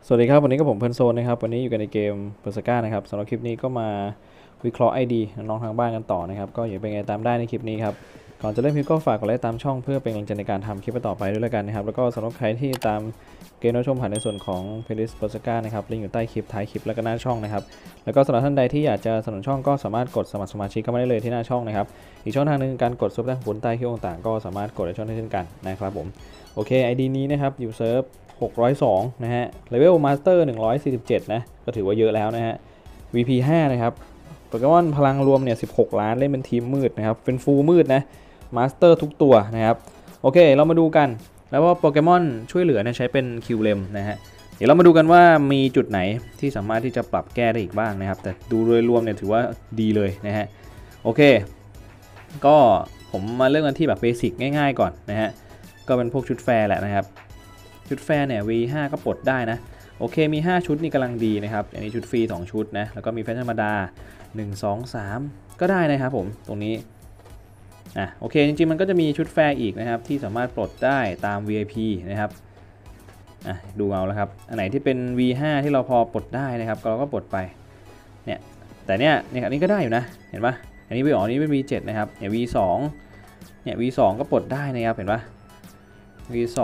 สวัสดีครับวันนี้ก็ผมเพลินโซนนะครับวันนี้อยู่กันในเกมเปอร์ซก้านะครับสำหรับคลิปนี้ก็มาวิเคราะห์ ID น้องๆทางบ้านกันต่อนะครับก็อย่าเป็นไงตามได้ในคลิปนี้ครับก่อนจะเริ่มคลิปก็ฝากกดไลค์ตามช่องเพื่อเป็นกำลังใจในการทำคลิปต่อไปด้วยแล้วกันนะครับแล้วก็สำหรับใครที่ตามเกมรับชมผ่านในส่วนของ playlist เปอร์ซก้านะครับลิงก์อยู่ใต้คลิปท้ายคลิปแล้วก็หน้าช่องนะครับแล้วก็สำหรับท่านใดที่อยากจะสนับสนุนช่องก็สามารถกดสมัครสมาชิกเข้ามาได้เลยที่หน้าช่องนะครับอีกช่องทางนึงการกดซุปเปอร์ใต้คลิปต่างๆก็สามารถกดได้ช่องได้เช่นกันนะครับผมโอเค ID นี้นะครับอยู่เซิร์ฟ602นะฮะเลเวลมาสเตอร์147นะก็ถือว่าเยอะแล้วนะฮะ VP 5นะครับโปเกมอนพลังรวมเนี่ย16ล้านเล่นเป็นทีมมืดนะครับเป็นฟูลมืดนะมาสเตอร์ทุกตัวนะครับโอเคเรามาดูกันแล้วว่าโปเกมอนช่วยเหลือเนี่ยใช้เป็นคิวเลมนะฮะเดี๋ยวเรามาดูกันว่ามีจุดไหนที่สามารถที่จะปรับแก้ได้อีกบ้างนะครับแต่ดูโดยรวมเนี่ยถือว่าดีเลยนะฮะโอเคก็ผมมาเริ่มกันที่แบบเบสิกง่ายๆก่อนนะฮะก็เป็นพวกชุดแฟร์แหละนะครับชุดแฟร์เนี่ย V5 ก็ปลดได้นะโอเคมี5ชุดนี่กำลังดีนะครับอันนี้ชุดฟรี2ชุดนะแล้วก็มีแฟชั่นธรรมดา1 2 3ก็ได้นะครับผมตรงนี้โอเคจริงๆมันก็จะมีชุดแฟร์อีกนะครับที่สามารถปลดได้ตาม VIP นะครับดูเอาแล้วครับอันไหนที่เป็น V5 ที่เราพอปลดได้นะครับเราก็ปลดไปเนี่ยแต่เนี่ยอันนี้ก็ได้อยู่นะเห็นปะอันนี้อันนี้เป็น V7 นะครับเนี่ย V2 เนี่ย V2 ก็ปลดได้นะครับเห็นปะ V2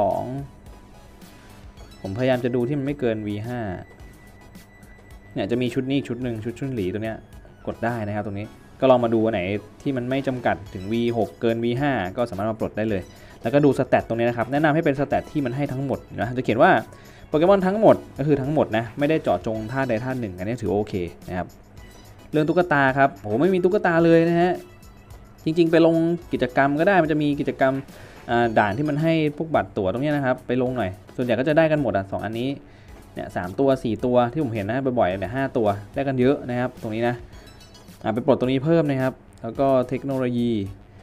ผมพยายามจะดูที่มันไม่เกิน V5 เนี่ยจะมีชุดนี้อีกชุดหนึ่งชุดหลีตัวเนี้ยกดได้นะครับตรงนี้ก็ลองมาดูอันไหนที่มันไม่จำกัดถึง V6 เกิน V5 ก็สามารถมาปลดได้เลยแล้วก็ดูสแตทตรงนี้นะครับแนะนำให้เป็นสแตทที่มันให้ทั้งหมดนะจะเขียนว่าโปเกมอนทั้งหมดก็คือทั้งหมดนะไม่ได้เจาะจงท่าใดท่าหนึ่งอันนี้ถือโอเคนะครับเรื่องตุ๊กตาครับโหไม่มีตุ๊กตาเลยนะฮะจริงๆไปลงกิจกรรมก็ได้มันจะมีกิจกรรมด่านที่มันให้พวกบัตรตั๋วตรงนี้นะครับไปลงหน่อยส่วนใหญ่ก็จะได้กันหมด2อันนี้เนี่ย3ตัว4ตัวที่ผมเห็นนะบ่อยๆเนี่ย5ตัวได้กันเยอะนะครับตรงนี้นะไปปลดตรงนี้เพิ่มนะครับแล้วก็เทคโนโลยี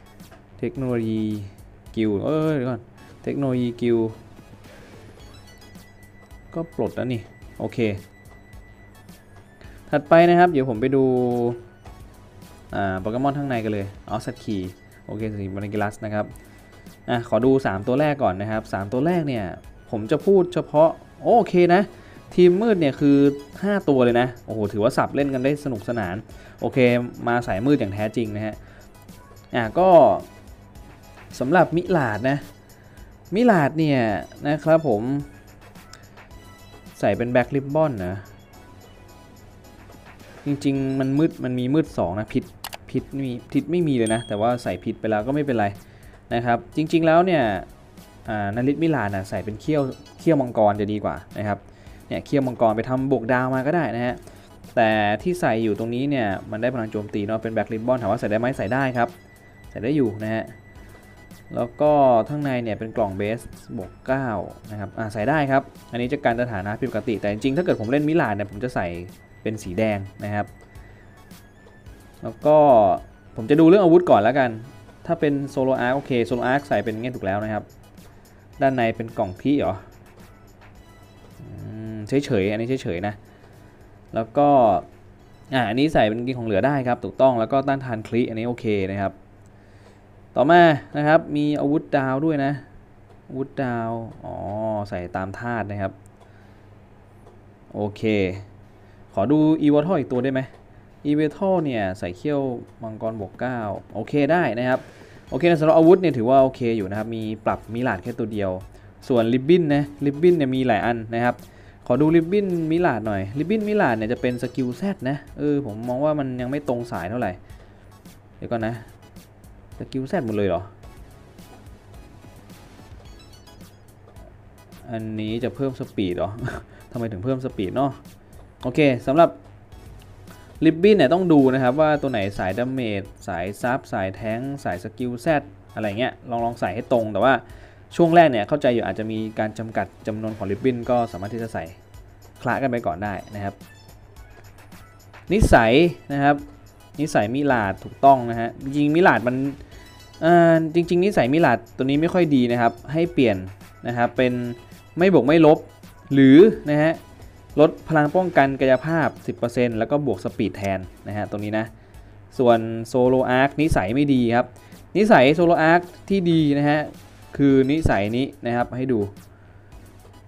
กิลเดี๋ยวก่อนเทคโนโลยีกิลก็ปลดแล้วนี่โอเคถัดไปนะครับเดี๋ยวผมไปดูโปเกมอนข้างในกันเลยสัตว์ขี่โอเคสีบานิกิลัสนะครับขอดู3ตัวแรกก่อนนะครับ3ตัวแรกเนี่ยผมจะพูดเฉพาะโอเคนะทีมมืดเนี่ยคือ5ตัวเลยนะโอ้โหถือว่าสับเล่นกันได้สนุกสนานโอเคมาสายมืดอย่างแท้จริงนะฮะก็สำหรับมิลาดนะมิลาดเนี่ยนะครับผมใส่เป็นแบ็คริบบอนนะจริงๆมันมีมืด2นะพิษไม่มีเลยนะแต่ว่าใส่ผิดไปแล้วก็ไม่เป็นไรนะครับจริงๆแล้วเนี่ยนาริตมิลานใส่เป็นเขี้ยวมังกรจะดีกว่านะครับเนี่ยเขี้ยวมังกรไปทำบวกดาวมาก็ได้นะฮะแต่ที่ใส่อยู่ตรงนี้เนี่ยมันได้พลังโจมตีเนาะเป็นแบ็คริบบอนถามว่าใส่ได้ไหมใส่ได้ครับใส่ได้อยู่นะฮะแล้วก็ข้างในเนี่ยเป็นกล่องเบสบวก9นะครับใส่ได้ครับอันนี้จะการสถานะผิดปกติแต่จริงๆถ้าเกิดผมเล่นมิลานเนี่ยผมจะใส่เป็นสีแดงนะครับแล้วก็ผมจะดูเรื่องอาวุธก่อนแล้วกันถ้าเป็นโซโลอาร์โอเคโซโลอาร์ใส่เป็นงี้ถูกแล้วนะครับด้านในเป็นกล่องพี่เหรอเฉยๆอันนี้เฉยๆนะแล้วก็อันนี้ใส่เป็นกินของเหลือได้ครับถูกต้องแล้วก็ต้านทานคลิอันนี้โอเคนะครับต่อมานะครับมีอาวุธดาวด้วยนะอาวุธดาวใส่ตามธาตุนะครับโอเคขอดูอีวอทัลอีกตัวได้ไหมอีเวทัลเนี่ยใส่เขี้ยวมังกรบวก9โอเคได้นะครับโอเคสำหรับอาวุธเนี่ยถือว่าโอเคอยู่นะครับมีปรับมิลาดแค่ตัวเดียวส่วนริบบิ้นนะริบบิ้นเนี่ยมีหลายอันนะครับขอดูริบบิ้นมิลาดหน่อยริบบิ้นมิลาดเนี่ยจะเป็นสกิลแซดนะผมมองว่ามันยังไม่ตรงสายเท่าไหร่เดี๋ยวก่อนนะสกิลแซดหมดเลยเหรออันนี้จะเพิ่มสปีดเหรอ ทำไมถึงเพิ่มสปีดเนาะโอเคสำหรับริบบิ้นเนี่ยต้องดูนะครับว่าตัวไหนสายดาเมจสายซับสายแทงสายสกิลแซดอะไรเงี้ยลองใส่ให้ตรงแต่ว่าช่วงแรกเนี่ยเข้าใจอยู่อาจจะมีการจำกัดจำนวนของริบบิ้นก็สามารถที่จะใส่คละกันไปก่อนได้นะครับนิสัยนะครับนิสัยมิลาดถูกต้องนะฮะจริงมิลาดมันจริงนิสัยมิลาดตัวนี้ไม่ค่อยดีนะครับให้เปลี่ยนนะครับเป็นไม่บวกไม่ลบหรือนะฮะลดพลังป้องกันกายภาพ 10% แล้วก็บวกสปีดแทนนะฮะตรงนี้นะส่วนโซโลอาร์คนิสัยไม่ดีครับนิสัยโซโลอาร์คที่ดีนะฮะคือนิสัยนี้นะครับให้ดู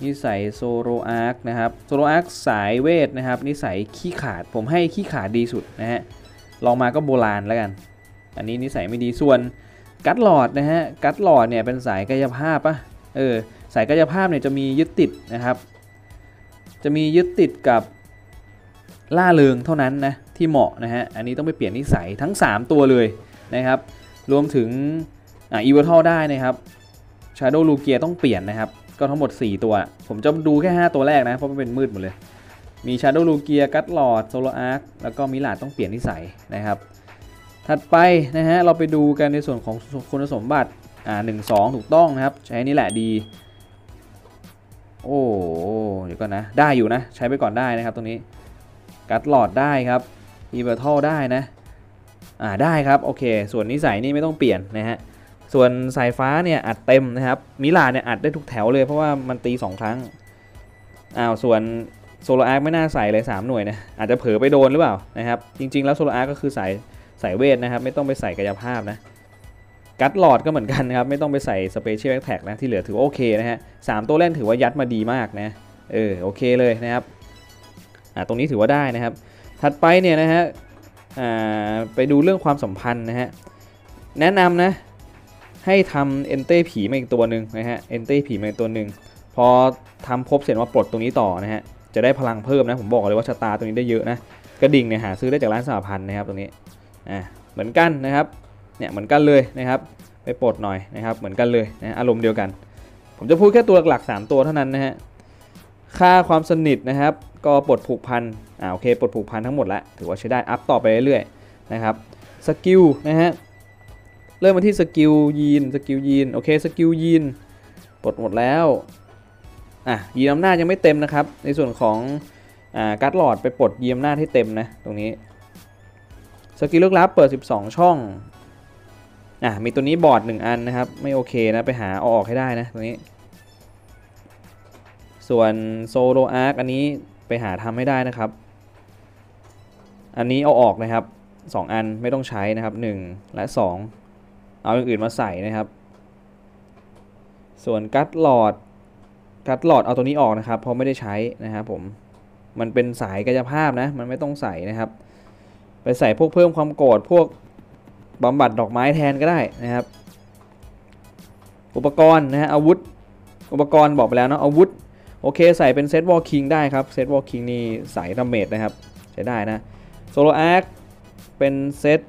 นิสัยโซโลอาร์คนะครับโซโลอาร์คสายเวทนะครับนิสัยขี้ขาดผมให้ขี้ขาดดีสุดนะฮะลองมาก็โบราณแล้วกันอันนี้นิสัยไม่ดีส่วนกัตหลอดนะฮะกัตหลอดเนี่ยเป็นสายกายภาพปะสายกายภาพเนี่ยจะมียึดติดนะครับจะมียึดติดกับล่าเริงเท่านั้นนะที่เหมาะนะฮะอันนี้ต้องไปเปลี่ยนนิสัยทั้ง3ตัวเลยนะครับรวมถึงอีเวอร์ทัลได้นะครับชาโดว์ลูเกียต้องเปลี่ยนนะครับก็ทั้งหมด4ตัวผมจะดูแค่5ตัวแรกนะเพราะมันเป็นมืดหมดเลยมีชาโดว์ลูเกียกัตหลอดโซโลอาร์คแล้วก็มิลาดต้องเปลี่ยนนิสัยนะครับถัดไปนะฮะเราไปดูกันในส่วนของคุณสมบัติ1-2 ถูกต้องนะครับใช้นี่แหละดีโอ้เดี๋ยวก่อนนะได้อยู่นะใช้ไปก่อนได้นะครับตรงนี้กัตหลอดได้ครับอีเวอร์ทัลได้นะได้ครับโอเคส่วนนิสัยนี่ไม่ต้องเปลี่ยนนะฮะส่วนสายฟ้าเนี่ยอัดเต็มนะครับมิลาเนี่ยอัดได้ทุกแถวเลยเพราะว่ามันตี2ครั้งส่วนโซโลอาร์คไม่น่าใส่เลย3หน่วยนะอาจจะเผลอไปโดนหรือเปล่านะครับจริงๆแล้วโซโลอาร์คก็คือสายเวทนะครับไม่ต้องไปใส่กายภาพนะกัตหลอดก็เหมือนกันนะครับไม่ต้องไปใส่สเปเชียลแอทแทกนะที่เหลือถือว่าโอเคนะฮะ3ตัวเล่นถือว่ายัดมาดีมากนะโอเคเลยนะครับตรงนี้ถือว่าได้นะครับถัดไปเนี่ยนะฮะไปดูเรื่องความสัมพันธ์นะฮะแนะนำนะให้ทำเอนเต้ผีมาอีกตัวหนึ่งนะฮะเอนเต้ผีมาอีกตัวหนึ่งพอทำครบเสร็จมาปลดตรงนี้ต่อนะฮะจะได้พลังเพิ่มนะผมบอกเลยว่าชะตาตัวนี้ได้เยอะนะกระดิ่งเนี่ยหาซื้อได้จากร้านสหพันธ์นะครับตรงนี้เหมือนกันนะครับเนี่ยเหมือนกันเลยนะครับไปปลดหน่อยนะครับเหมือนกันเลยนะอารมณ์เดียวกันผมจะพูดแค่ตัวหลัก3ตัวเท่านั้นนะฮะค่าความสนิทนะครับก็ปลดผูกพันโอเคปลดผูกพันทั้งหมดแล้วถือว่าใช้ได้อัพต่อไปเรื่อยๆนะครับสกิลนะฮะเริ่มมาที่สกิลยีนโอเคสกิลยีนปลดหมดแล้วยีนอำนาจยังไม่เต็มนะครับในส่วนของการ์ดหลอดไปปลดยีนอำนาจให้เต็มนะตรงนี้สกิลลึกลับเปิด12ช่องมีตัวนี้บอร์ด1อันนะครับไม่โอเคนะไปหาเอาออกให้ได้นะตรงนี้ส่วนโซโลอาร์คอันนี้ไปหาทำให้ได้นะครับอันนี้เอาออกนะครับ2อันไม่ต้องใช้นะครับ1และ2เอาอย่างอื่นมาใส่นะครับส่วนกัตหลอดเอาตัวนี้ออกนะครับเพราะไม่ได้ใช้นะครับผมมันเป็นสายกายภาพนะมันไม่ต้องใส่นะครับไปใส่พวกเพิ่มความโกรธพวกบำบัดดอกไม้แทนก็ได้นะครับอุปกรณ์นะฮะอาวุธอุปกรณ์บอกไปแล้วเนาะอาวุธโอเคใส่เป็นเซตวอลคิงได้ครับเซตวอลคิงนี่สายดาเมจนะครับใช้ได้นะโซโลอาร์คเป็นเซต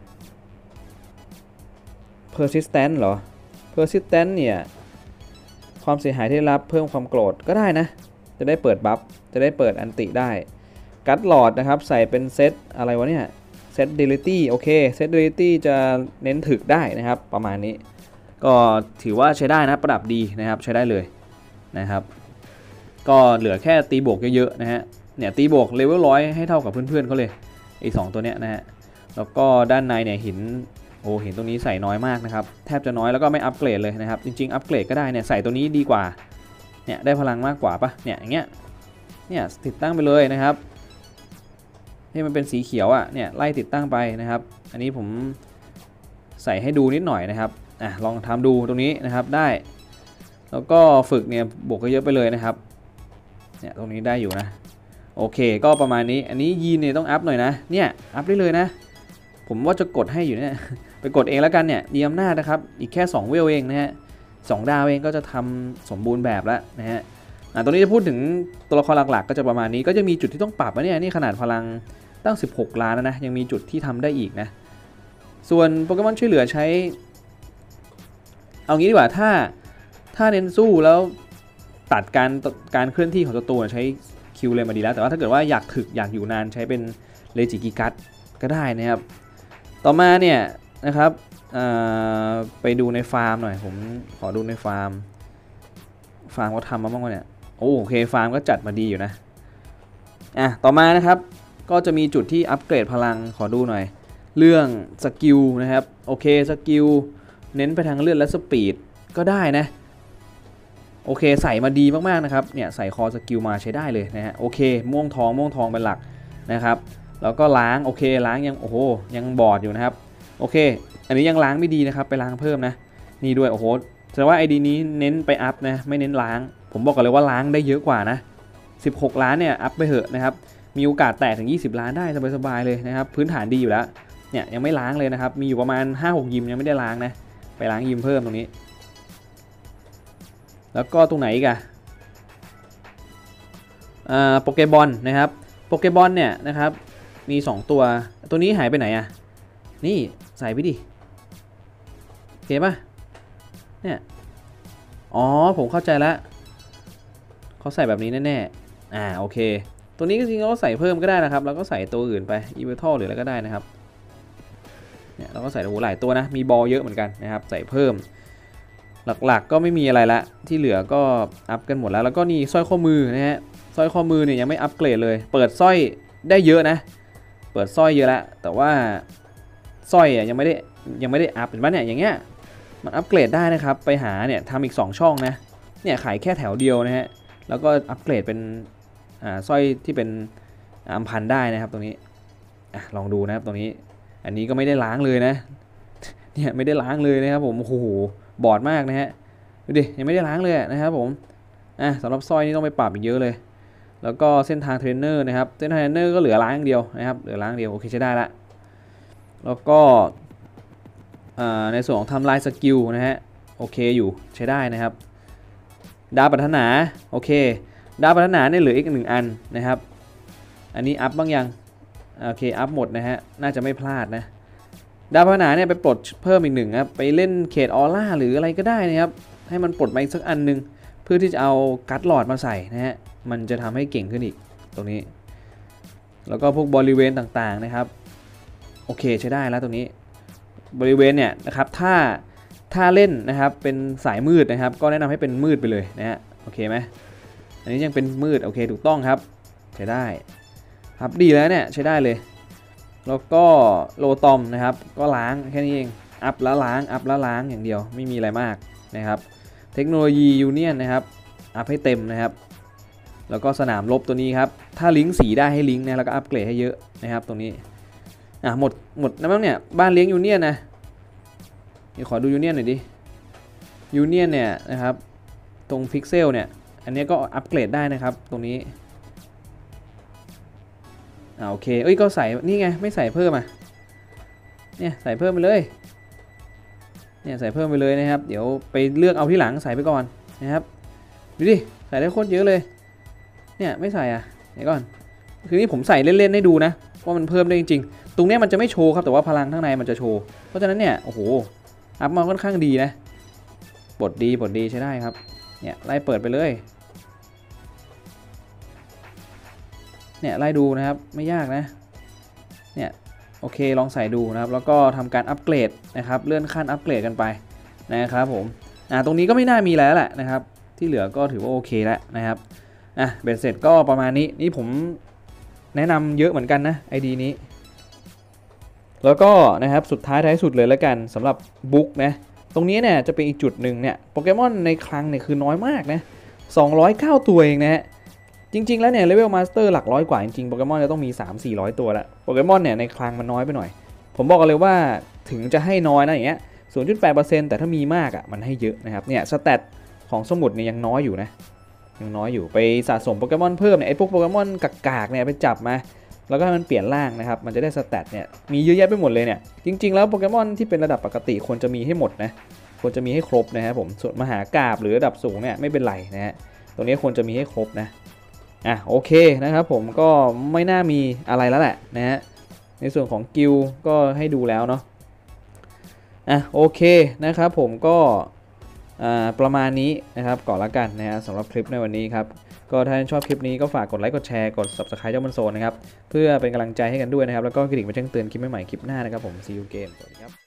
persistent เหรอ persistent เนี่ยความเสียหายที่รับเพิ่มความโกรธก็ได้นะจะได้เปิดบัฟจะได้เปิดอันติได้กัตหลอดนะครับใส่เป็นเซตอะไรวะเนี่ยเซต Duality โอเคเซต Duality จะเน้นถึกได้นะครับประมาณนี้ก็ถือว่าใช้ได้นะประดับดีนะครับใช้ได้เลยนะครับก็เหลือแค่ตีบวกเยอะๆนะฮะเนี่ยตีบวกเลเวล100ให้เท่ากับเพื่อนๆเขาเลยไอ้2ตัวเนี้ยนะฮะแล้วก็ด้านในเนี่ยหินตรงนี้ใส่น้อยมากนะครับแทบจะน้อยแล้วก็ไม่อัปเกรดเลยนะครับจริงๆอัปเกรดก็ได้เนี่ยใส่ตัวนี้ดีกว่าเนี่ยได้พลังมากกว่าปะเนี่ยอย่างเงี้ยเนี่ยติดตั้งไปเลยนะครับให้มันเป็นสีเขียวเนี่ยไล่ติดตั้งไปนะครับอันนี้ผมใส่ให้ดูนิดหน่อยนะครับลองทำดูตรงนี้นะครับได้แล้วก็ฝึกเนี่ยบวกเยอะไปเลยนะครับเนี่ยตรงนี้ได้อยู่นะโอเคก็ประมาณนี้อันนี้ยีนเนี่ยต้องอัพหน่อยนะเนี่ยอัพได้เลยนะผมว่าจะกดให้อยู่เนี่ยไปกดเองแล้วกันเนี่ยมีอำนาจนะครับอีกแค่2เวลเองนะฮะ2ดาวเองก็จะทำสมบูรณ์แบบแล้วนะฮะตรงนี้จะพูดถึงตัวละครหลักๆก็จะประมาณนี้ก็จะมีจุดที่ต้องปรับนะเนี่ยนี่ขนาดพลังตั้ง16ล้านนะยังมีจุดที่ทำได้อีกนะส่วนโปเกมอนช่วยเหลือใช้เอางี้ดีกว่าถ้าเน้นสู้แล้วตัดการเคลื่อนที่ของตัวใช้คิวเลยมาดีแล้วแต่ว่าถ้าเกิดว่าอยากถึกอยากอยู่นานใช้เป็นเลจิกิกัสก็ได้นะครับต่อมาเนี่ยนะครับไปดูในฟาร์มหน่อยผมขอดูในฟาร์มเขาทำมาบ้างวะเนี่ยโอเคฟาร์มก็จัดมาดีอยู่นะต่อมานะครับก็จะมีจุดที่อัปเกรดพลังขอดูหน่อยเรื่องสกิลนะครับโอเคสกิลเน้นไปทางเลือดและสปีดก็ได้นะโอเคใส่มาดีมากๆนะครับเนี่ยใส่คอสกิลมาใช้ได้เลยนะฮะโอเคม่วงทองเป็นหลักนะครับแล้วก็ล้างโอเคล้างยังยังบอดอยู่นะครับโอเคอันนี้ยังล้างไม่ดีนะครับไปล้างเพิ่มนะนี่ด้วยแสดงว่า ID นี้เน้นไปอัพนะไม่เน้นล้างผมบอกกันเลยว่าล้างได้เยอะกว่านะ16 ล้านเนี่ยอัพไปเหอะนะครับมีโอกาสแตะถึง20 ล้านได้สบายๆเลยนะครับพื้นฐานดีอยู่แล้วเนี่ยยังไม่ล้างเลยนะครับมีอยู่ประมาณ 5-6 ยิมยังไม่ได้ล้างนะไปล้างยิมเพิ่มตรงนี้แล้วก็ตรงไหนอีกอะโปเกบอลนะครับโปเกบอลเนี่ยนะครับมี2ตัวนี้หายไปไหนอะนี่ใส่ไปดิโอเคป่ะเนี่ยอ๋อผมเข้าใจแล้วเขาใส่แบบนี้แน่ๆโอเคตัวนี้จริงๆเราใส่เพิ่มก็ได้นะครับแล้วก็ใส่ตัวอื่นไปอีเวอร์ทัลหรืออะไรก็ได้นะครับเนี่ยเราก็ใส่หลายตัวนะมีบอลเยอะเหมือนกันนะครับใส่เพิ่มหลักๆก็ไม่มีอะไรละที่เหลือก็อัพกันหมดแล้วก็นี่สร้อยข้อมือนะฮะสร้อยข้อมือเนี่ยยังไม่อัปเกรดเลยเปิดสร้อยได้เยอะนะเปิดสร้อยเยอะแล้วแต่ว่าสร้อยยังไม่ได้อัพเห็นไหมเนี่ยอย่างเงี้ยมันอัปเกรดได้นะครับไปหาเนี่ยทำอีก2ช่องนะเนี่ยขายแค่แถวเดียวนะฮะแล้วก็อัปเกรดเป็นสร้อยที่เป็นอัมพันได้นะครับตรงนี้ลองดูนะครับตรงนี้อันนี้ก็ไม่ได้ล้างเลยนะเนี่ยไม่ได้ล้างเลยนะครับผมโอ้โหบอดมากนะฮะดูดิยังไม่ได้ล้างเลยนะครับผมสำหรับสร้อยนี่ต้องไปปรับอีกเยอะเลยแล้วก็เส้นทางเทรนเนอร์นะครับเส้นทางเทรนเนอร์ก็เหลือล้างอย่างเดียวนะครับเหลือล้างเดียวโอเคใช้ได้ละแล้วก็ในส่วนของทำลายสกิลนะฮะโอเคอยู่ใช้ได้นะครับดาวปรารถนาโอเคดาวปรารถนาเนี่ยเหลืออีก1 อันนะครับอันนี้อัพบ้างยังโอเคอัพหมดนะฮะน่าจะไม่พลาดนะดาวปรารถนาเนี่ยไปปลดเพิ่มอีก1ครับไปเล่นเขตออร่าหรืออะไรก็ได้นะครับให้มันปลดมาอีกสักอันนึงเพื่อที่จะเอากัตหลอดมาใส่นะฮะมันจะทำให้เก่งขึ้นอีกตรงนี้แล้วก็พวกบริเวณต่างๆนะครับโอเคใช้ได้แล้วตรงนี้บริเวณเนี่ยนะครับถ้าเล่นนะครับเป็นสายมืดนะครับก็แนะนำให้เป็นมืดไปเลยนะฮะโอเคไหมอันนี้ยังเป็นมืดโอเคถูกต้องครับใช้ได้ครับดีแล้วเนี่ยใช้ได้เลยแล้วก็โลตอมนะครับก็ล้างแค่นี้เองอัพแล้วล้างอัพแล้วล้างอย่างเดียวไม่มีอะไรมากนะครับเทคโนโลยียูเนียนนะครับอัพให้เต็มนะครับแล้วก็สนามรบตัวนี้ครับถ้าลิงก์สีได้ให้ลิงก์นะแล้วก็อัปเกรดให้เยอะนะครับตรงนี้หมดนะมั้งเนี่ยบ้านเลี้ยงยูเนียนนะเดี๋ยวขอดูยูเนียนหน่อยดิยูเนียนเนี่ยนะครับตรงพิกเซลเนี่ยอันนี้ก็อัปเกรดได้นะครับตรงนี้โอเคก็ใส่นี่ไงไม่ใส่เพิ่มเนี่ยใส่เพิ่มไปเลยเนี่ยใส่เพิ่มไปเลยนะครับเดี๋ยวไปเลือกเอาที่หลังใส่ไปก่อนนะครับดูดิใส่ได้โคตรเยอะเลยเนี่ยไม่ใส่เดี๋ยวก่อนคือนี่ผมใส่เล่นๆให้ดูนะว่ามันเพิ่มได้จริงๆตรงนี้มันจะไม่โชว์ครับแต่ว่าพลังข้างในมันจะโชว์เพราะฉะนั้นเนี่ยโอ้โหอัพมาค่อนข้างดีนะปลดดีใช้ได้ครับเนี่ยไล่เปิดไปเลยเนี่ยไล่ดูนะครับไม่ยากนะเนี่ยโอเคลองใส่ดูนะครับแล้วก็ทำการอัปเกรดนะครับเลื่อนขั้นอัปเกรดกันไปนะครับผมตรงนี้ก็ไม่น่ามีแล้วแหละนะครับที่เหลือก็ถือว่าโอเคแล้วนะครับเบ็ดเสร็จก็ประมาณนี้นี่ผมแนะนำเยอะเหมือนกันนะ ID นี้แล้วก็นะครับสุดท้ายสุดเลยแล้วกันสำหรับบุ๊กนะตรงนี้เนี่ยจะเป็นอีกจุดหนึ่งเนี่ยโปเกมอนในคลังเนี่ยคือน้อยมากนะ209ตัวเองนะฮะจริงๆแล้วเนี่ยเลเวลมาสเตอร์หลักร้อยกว่าจริงๆโปเกมอนจะต้องมี 300-400 ตัวละโปเกมอนเนี่ยในคลังมันน้อยไปหน่อยผมบอกกันเลยว่าถึงจะให้น้อยนะอย่างเงี้ย 0.8% แต่ถ้ามีมากมันให้เยอะนะครับเนี่ยสแตทของสมุดเนี่ยยังน้อยอยู่นะยังน้อยอยู่ไปสะสมโปเกมอนเพิ่มเนี่ยไอ้พวกโปเกมอนกากๆเนี่ยไปจับมาแล้วก็ให้มันเปลี่ยนร่างนะครับมันจะได้สแตทเนี่ยมีเยอะแยะไปหมดเลยเนี่ยจริงๆแล้วโปเกมอนที่เป็นระดับปกติควรจะมีให้หมดนะควรจะมีให้ครบนะครับผมส่วนมหากาพย์หรือระดับสูงเนี่ยไม่เป็นไรนะฮะตรงนี้ควรจะมีให้ครบนะโอเคนะครับผมก็ไม่น่ามีอะไรแล้วแหละนะฮะในส่วนของกิลก็ให้ดูแล้วเนาะโอเคนะครับผมก็ประมาณนี้นะครับก่อนละกันนะฮะสำหรับคลิปในวันนี้ครับก็ถ้าชอบคลิปนี้ก็ฝากกดไลค์กดแชร์กด Subscribe เจ้ามันโซนนะครับเพื่อเป็นกำลังใจให้กันด้วยนะครับแล้วก็กระดิ่งมาแจ้งเตือนคลิปใหม่ๆคลิปหน้านะครับผม See you again สวัสดีครับ